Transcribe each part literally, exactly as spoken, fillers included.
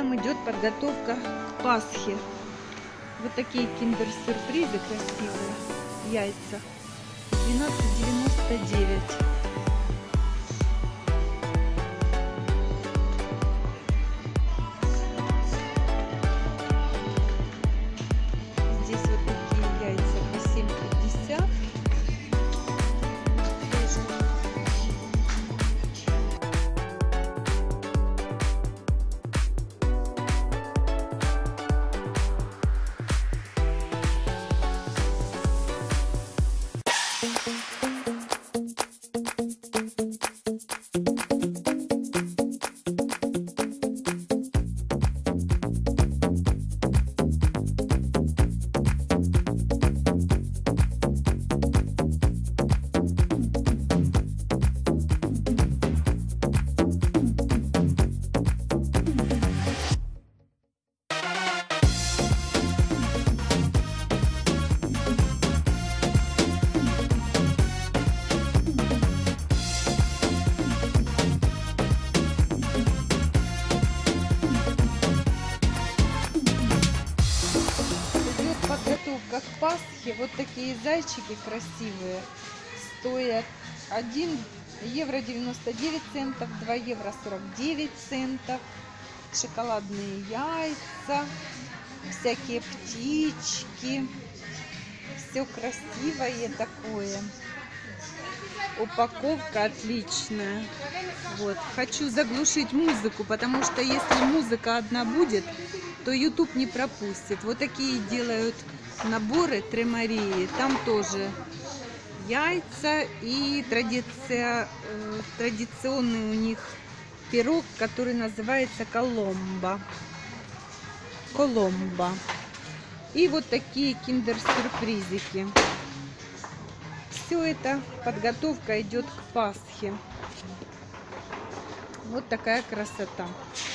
там идет подготовка к Пасхе. Вот такие киндер-сюрпризы красивые. Яйца. двенадцать девяносто девять. Здесь вот такие яйца по семь пятьдесят. Подготовка к Пасхе. Вот такие зайчики красивые стоят один евро девяносто девять центов, два евро сорок девять центов. Шоколадные яйца, всякие птички, все красивое такое. Упаковка отличная. Вот. Хочу заглушить музыку, потому что если музыка одна будет, то YouTube не пропустит. Вот такие делают наборы Тремарии. Там тоже яйца и традиция, э, традиционный у них пирог, который называется коломба. Коломба. И вот такие киндер-сюрпризики. Все это подготовка идет к Пасхе. Вот такая красота.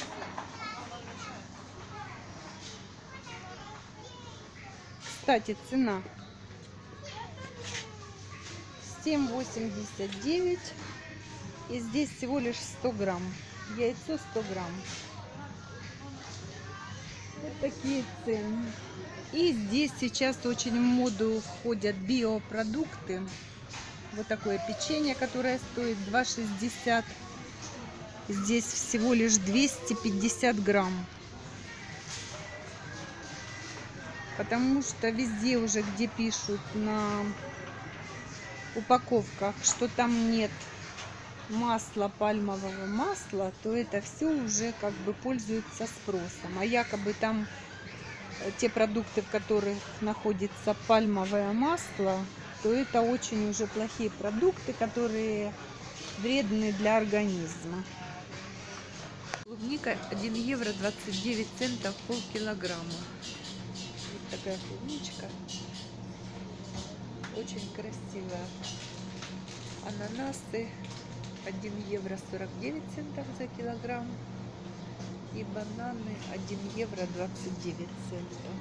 Кстати, цена семь восемьдесят девять, и здесь всего лишь сто грамм. Яйцо сто грамм. Вот такие цены. И здесь сейчас очень в моду входят биопродукты. Вот такое печенье, которое стоит два шестьдесят. Здесь всего лишь двести пятьдесят грамм. Потому что везде уже, где пишут на упаковках, что там нет масла, пальмового масла, то это все уже как бы пользуется спросом. А якобы там те продукты, в которых находится пальмовое масло, то это очень уже плохие продукты, которые вредны для организма. Клубника один евро двадцать девять центов полкилограмма. Вот такая клубничка. Очень красивая. Ананасы один евро сорок девять центов за килограмм. И бананы один евро двадцать девять центов.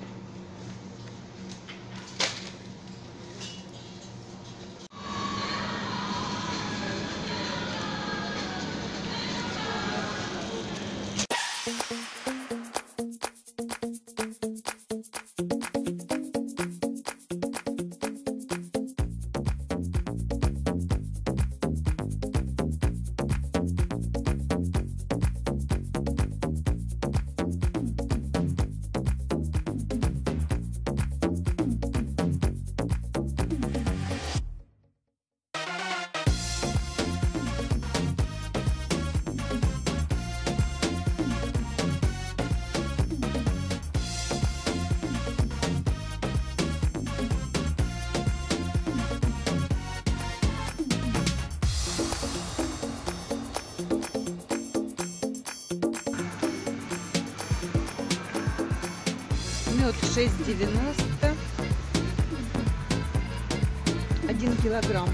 Мед шесть девяносто, один килограмм.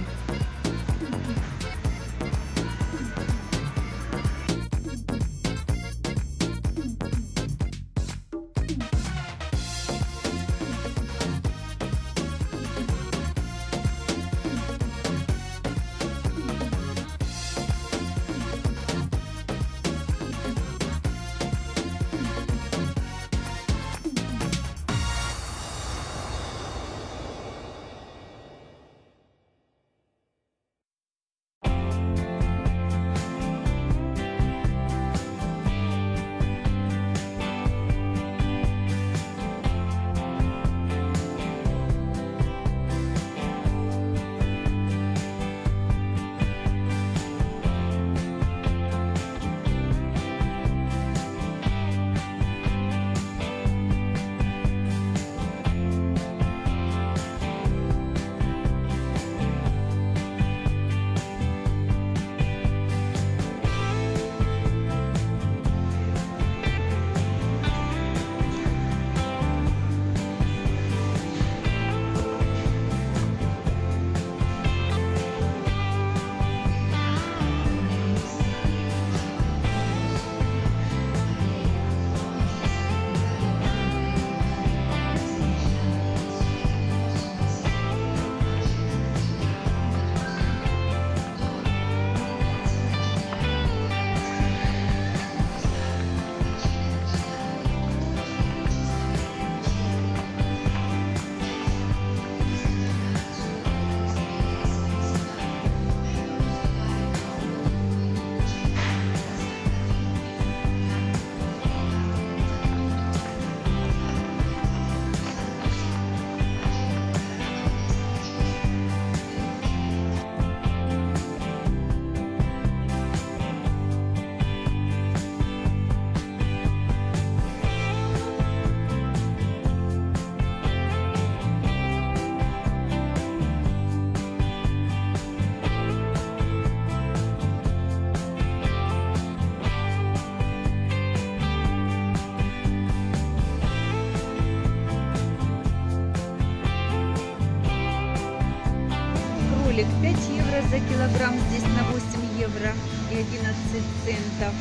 кролик пять евро за килограмм, здесь на восемь евро и одиннадцать центов.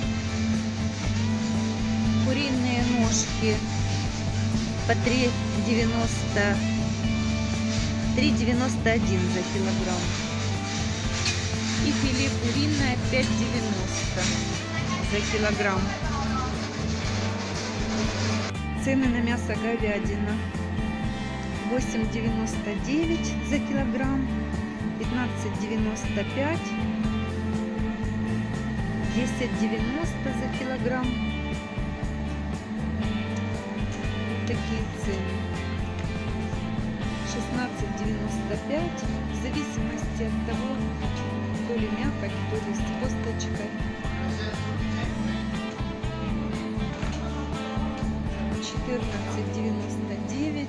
Куриные ножки по три девяносто, три девяносто один за килограмм. И филе куриное пять девяносто за килограмм. Цены на мясо говядина: восемь девяносто девять за килограмм, пятнадцать девяносто пять, десять девяносто за килограмм. Вот такие цены. шестнадцать девяносто пять, в зависимости от того, то ли мякоть, то ли с косточкой. четырнадцать девяносто девять.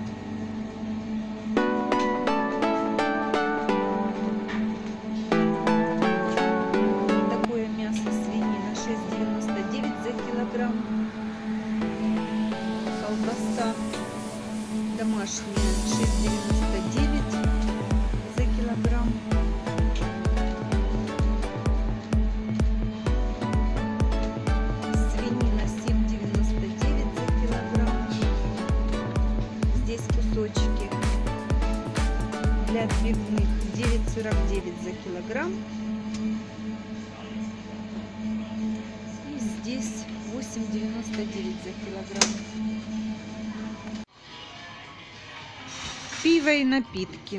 Такое мясо свинина шесть девяносто девять за килограмм. Колбаса домашняя шесть девяносто девять за килограмм. Свинина семь девяносто девять за килограмм. Здесь кусочки для отбивных девять сорок девять за килограмм. И здесь восемь девяносто девять за килограмм. Пиво и напитки.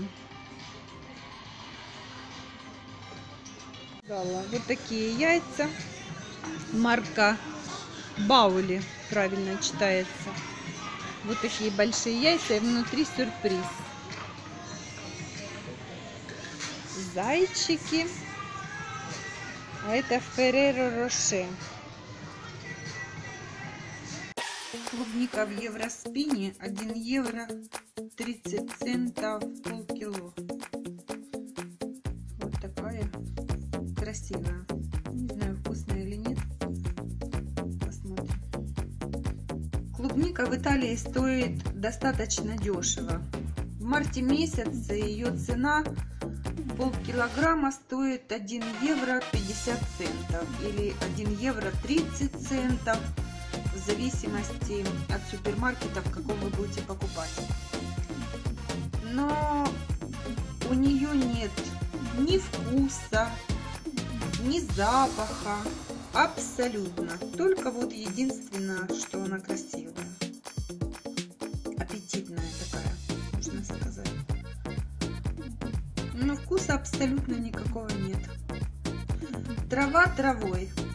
Вот такие яйца. Марка Баули, правильно читается. Вот такие большие яйца, и внутри сюрприз. Зайчики. А это Ферреро Роше. Клубника в Евроспине один евро тридцать центов полкило. Вот такая красивая. Не знаю, вкусная или нет. Посмотрим. Клубника в Италии стоит достаточно дешево. В марте месяце ее цена полкилограмма стоит один евро пятьдесят центов или один евро тридцать центов. В зависимости от супермаркетов, каком вы будете покупать. Но у нее нет ни вкуса, ни запаха, абсолютно. Только вот единственное, что она красивая, аппетитная такая, можно сказать. Но вкуса абсолютно никакого нет. Трава травой.